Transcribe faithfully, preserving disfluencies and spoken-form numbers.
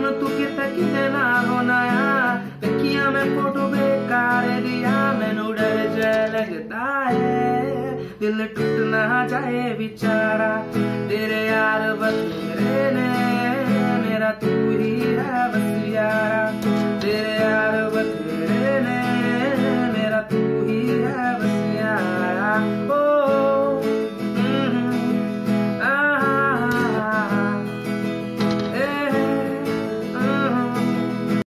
तू कितने ना होना तकिया में फोटो बेकार दिया मैनू डर जा लगता है दिल टूट ना जाए बेचारा तेरे यार बतेरे ने मेरा तू ही है बस यारा।